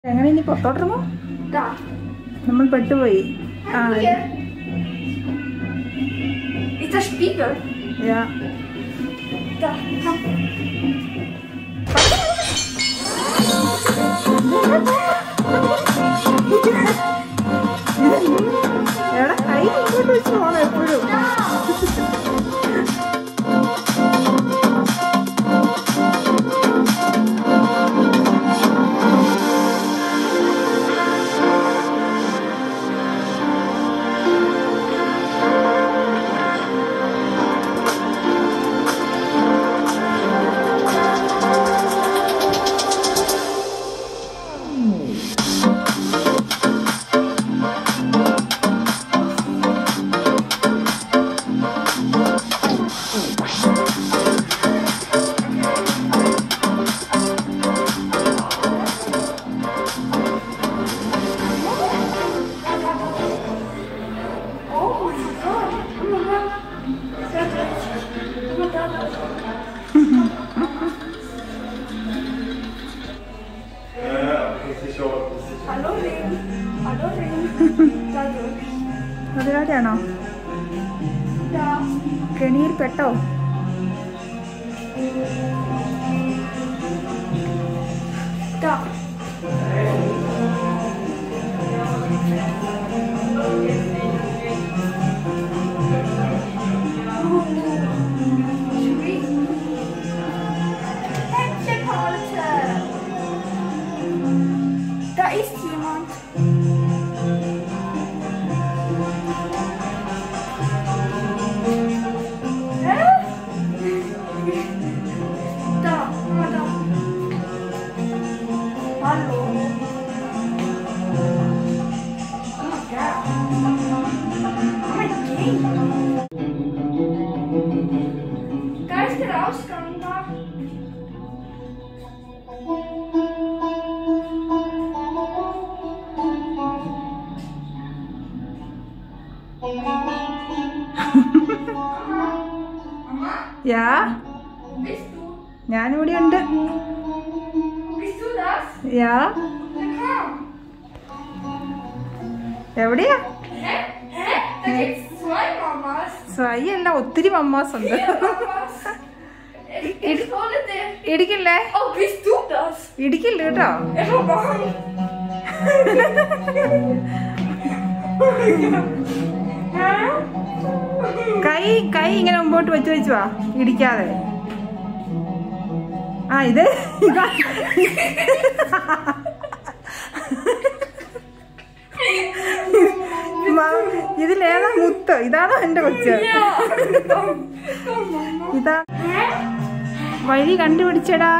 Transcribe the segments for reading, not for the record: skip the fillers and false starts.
എങ്ങനെ ഇനി പുറത്തോട്ടിറങ്ങോ? നമ്മൾ പെട്ടുപോയി. Ist das Spiegel? Ja. Da, komm. എടാ കൈ ഇങ്ങോട്ട് വെച്ച് പോണം എപ്പോഴും. അതിലാരാണോ? കെണിയിൽ പെട്ടോ? Da ist jemand. Hä? Da, da. Hallo. Oh my God. Oh my God. Da ist der Ausgang da. Yeah, Bist du? ഞാനിവിടെ ഉണ്ട്. Bist du das? യാ, Dann komm. എവിടെയാ? Hä? Hä? Da gibt's zwei Mamas. സ്വൈ അല്ല, ഒത്തിരി mamma's ഉണ്ട്. Vier Mamas. Ich hole dir. ഇടിക്കില്ലേ? Oh, bist du das? ഇടിക്കില്ല കേട്ടോ. കൈ ഇങ്ങനെ മുമ്പോട്ട് വെച്ച് വെച്ച് വാ, ഇടിക്കാതെ. ആ ഇത് ഇതാ. ഇതിലേതാ മുത്ത്? ഇതാണോ എന്റെ കൊച്ച്? ഇതാ വഴി കണ്ടുപിടിച്ചടാ.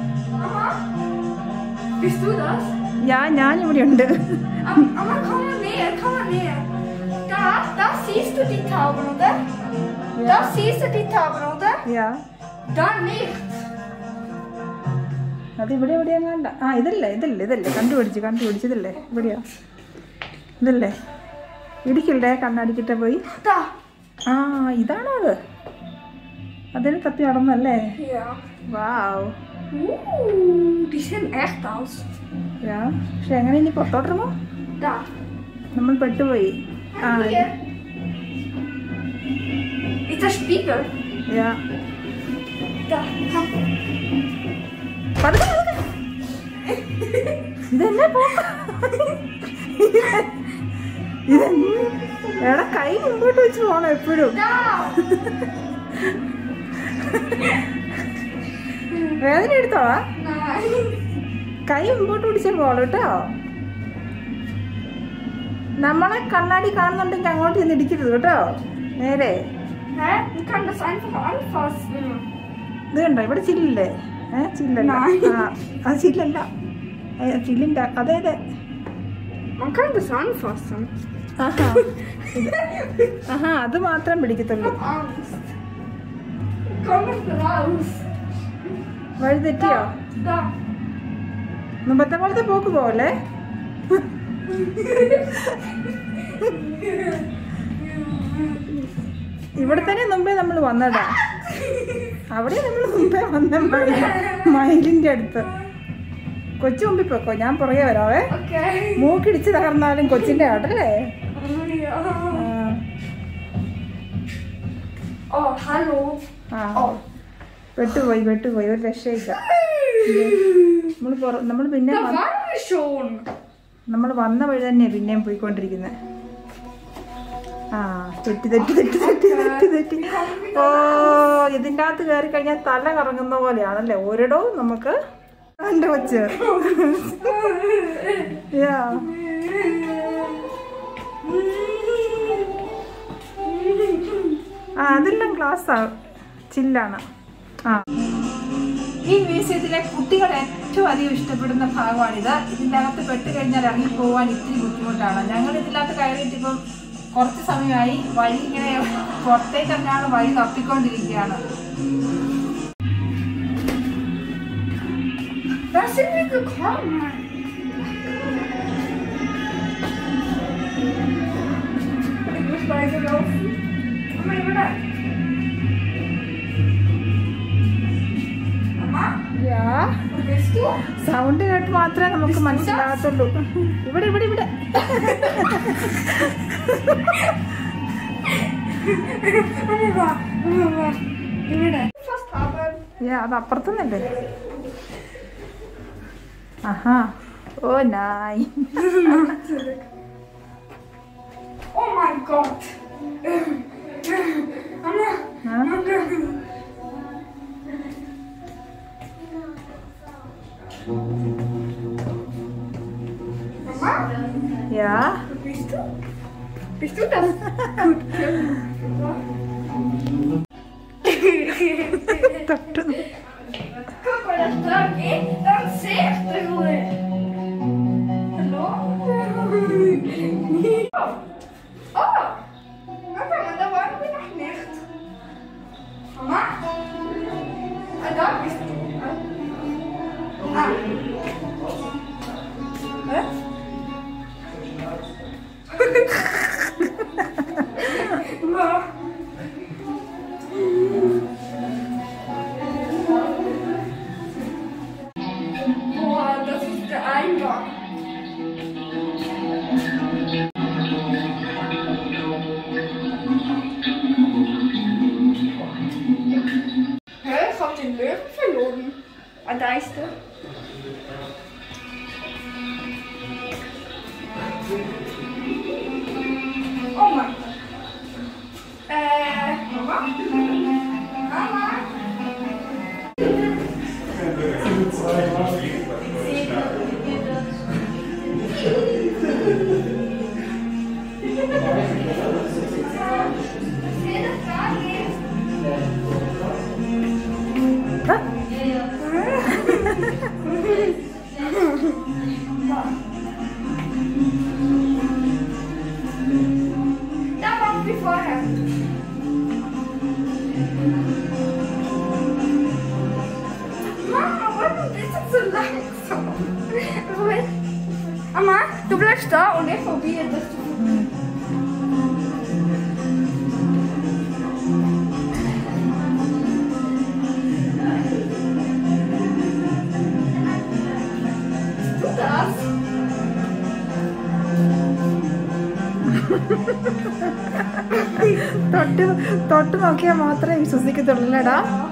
Bist du das? ഞാനിവിടെ ഉണ്ട്. Aber komm mal näher, komm mal näher. Da siehst du die Tauben, oder? Ja. Da siehst du die Tauben, oder? യാ, Da nicht. അത് ഇവിടെ എവിടെയാ കണ്ട? ആ ഇതല്ലേ കണ്ടുപിടിച്ചതല്ലേ? ഇവിടെയാ, ഇതല്ലേ? ഇടിക്കല്ലേ കണ്ണടിക്കിട്ട പോയി. Da. ആ ഇതാണോ അത്? അതിന് തപ്പി നടന്നല്ലേ? Ja. വാവ്. Die sehen echt aus. യാ, പക്ഷെ എങ്ങനെ ഇനി പുറത്തോട്ടിറങ്ങോ? Da. നമ്മൾ പെട്ടുപോയി. ആ Hier. Ist das Spiegel? യാ. Da, komm. ഇതെന്നെ പോക്ക്. എടാ കൈ മുമ്പോട്ട് വെച്ച് പോണം എപ്പോഴും. Da. വേദന എടുത്തോളാ. Nein. കൈ മുമ്പോട്ട് പിടിച്ചാൽ പോളൂ കേട്ടോ. നമ്മളെ കണ്ണാടി കാണുന്നുണ്ടെങ്കിൽ അങ്ങോട്ട് ചെന്ന് ഇടിക്കരുത് കേട്ടോ. നേരെ. Hä? Du kannst das einfach anfassen. ഇത് കണ്ടോ, ഇവിടെ ചില്ലില്ലേ? ചില്ലല്ല. ആ അത് ചില്ലല്ല, ചില്ലിൻ്റെ അതെ. Man kann das anfassen. ആഹാ അത് മാത്രം പിടിക്കത്തുള്ളൂ. Ich hab Angst. Komm nicht raus. വഴി തെറ്റിയോ? Da. മുമ്പത്തെ പോലത്തെ പോക്ക് പോവല്ലേ? ഇവിടെ തന്നെ മുമ്പേ നമ്മൾ വന്നതാ. അവിടെ നമ്മൾ മുമ്പേ വന്ന മയിലിന്റെ അടുത്ത്. കൊച്ചു മുമ്പിൽ പോക്കോ, ഞാൻ പുറകെ വരാവേ. Okay. മൂക്കിടിച്ച് തകർന്നാലും കൊച്ചിന്റെ ആട്ടല്ലേ. Oh, hallo. വെട്ടുപോയി ഒരു രക്ഷയില്ല. നമ്മൾ പിന്നെ Da waren wir schon. നമ്മൾ വന്ന വഴി തന്നെയാ പിന്നെയും പോയിക്കൊണ്ടിരിക്കുന്നത്. തെറ്റി. ഓ, ഇതിൻ്റെ അകത്ത് കയറി കഴിഞ്ഞാൽ തല കറങ്ങുന്ന പോലെയാണല്ലേ ഒരിടവും നമുക്ക്. എൻ്റെ കൊച്ച് അതെല്ലാം ഗ്ലാസ്സാ, ചില്ലാണ്. ഈ മ്യൂസിയത്തിലെ കുട്ടികൾ ഏറ്റവും അധികം ഇഷ്ടപ്പെടുന്ന ഭാഗമാണിത്. ഇതിൻ്റെ അകത്ത് പെട്ട് കഴിഞ്ഞാൽ ഇറങ്ങി പോകാൻ ഇത്തിരി ബുദ്ധിമുട്ടാണ്. ഞങ്ങൾ ഇതിനകത്ത് കയറിയിട്ട് ഇപ്പം കുറച്ച് സമയമായി. വഴി ഇങ്ങനെ പുറത്തേക്ക് തന്നെയാണ് വഴി തപ്പിക്കൊണ്ടിരിക്കുകയാണ്. സൗണ്ട് കേട്ട് മാത്രമേ നമുക്ക് മനസ്സിലാകത്തുള്ളൂ. ഇവിടെ അത് അപ്പുറത്തുനിന്നല്ലേ. ആഹാ, ഓ നായ്. Oh mein Gott. Mama? Ja? Bist du? Bist du das? Gut. Guck mal, das da geht, dann seht du wohl. Hallo? Oh! Mama, da waren wir noch nicht. Mama? Da bist du. Hä? Boah, das ist der Eingang. Hä? Ich hab den Löwen verloren. Da ist er. Oh mein Gott. Mama? Mama? Da waren wir vorher. Mama, warum bist du so langsam? Mama, du bleibst da und ich probiere das. തൊട്ട് നോക്കിയാൽ മാത്രമേ വിശ്വസിക്കത്തുള്ളൂടാ.